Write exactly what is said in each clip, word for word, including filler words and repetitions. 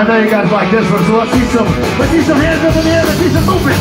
I know you guys like this one, so let's see some, let's see some hands up in the air, let's see some movement.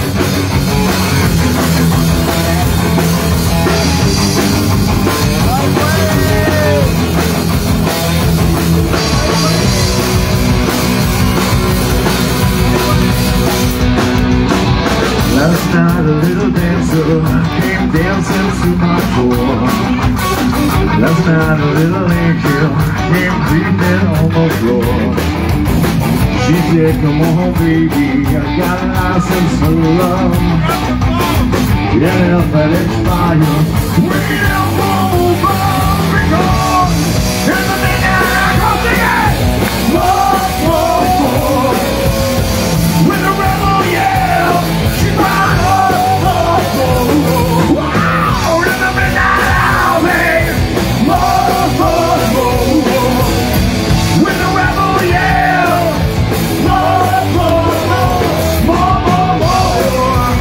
Last night a little dancer came dancing to my door. Last night a little angel came creeping on the floor. She said, come on baby, I got a license for love. Yeah, if that expires, we don't move on because in the midnight I go singing more, more, more. With the rebel yell, she cried more, more, more. Wow, in the midnight I'll be more, more, more. With the rebel yell, more, more, more, more, more, more.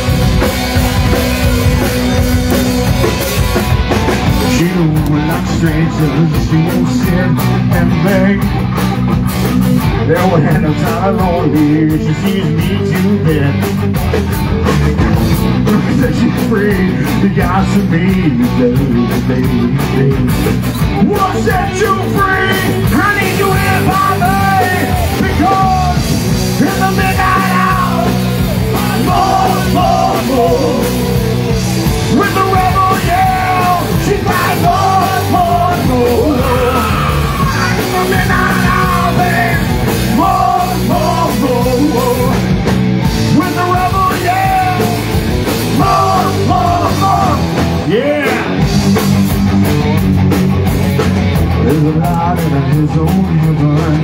She don't like strangers, she won't sit and beg. There will hand no time lonely, she sees me to bed. Said she's free, you got to be baby, baby, baby. What set you free? I need you here by me, because in the midnight hour, more, more, more. With the rebel yell, she cries more, more, more. In the midnight hour, babe, more, more, more, more. With the rebel yell, more, more, more. Yeah. There's a lot in his own heaven.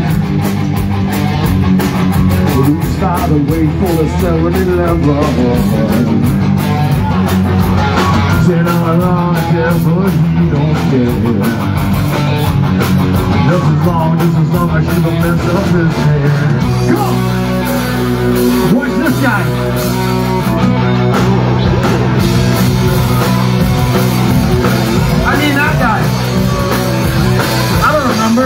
Blue star the way full of seven eleven. Said I'm a long care, but he don't care. Just as long, just as long as she don't mess up his hair. Come on! Watch this guy! I mean that guy. I don't remember.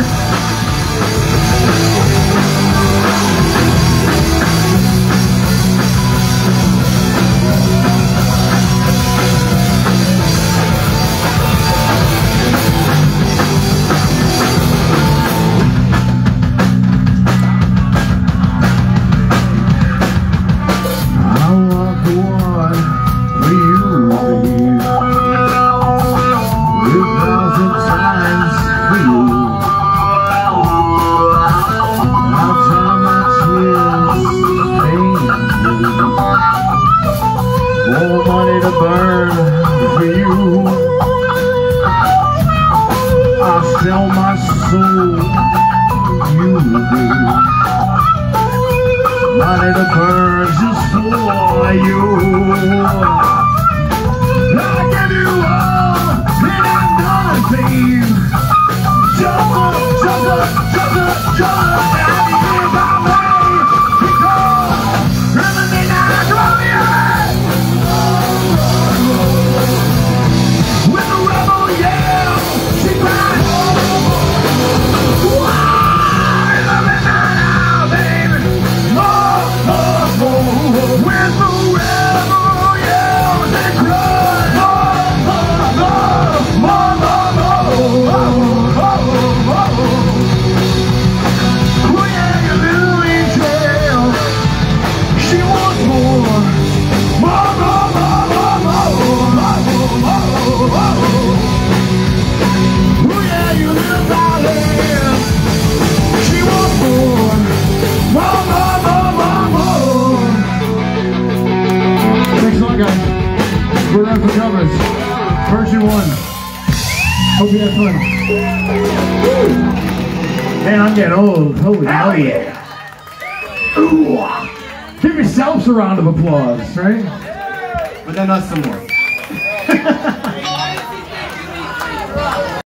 More money to burn for you. I'll sell my soul, you do. Money to burn just for you. I'll give you all, and I'm gonna save. Just a, just a, just a, just a, and here by me. Because in the midnight I drove you. With the rebel yell, she cried. Why in the midnight hour, baby? More, more, more. With the rebel yell, she cried. More, more, more, more, more, more, more, more, more. Oh yeah, you little angel. She wants more, more, more, more, more, more, more, more, more. Oh yeah, you little darling. She wants more, more, more, more, more, more. Thanks a lot, guys. We're done for covers. Version one. Hope you had fun. Man, I'm getting old. Holy hell yeah. Ooh. Give yourselves a round of applause, right? But then us some more.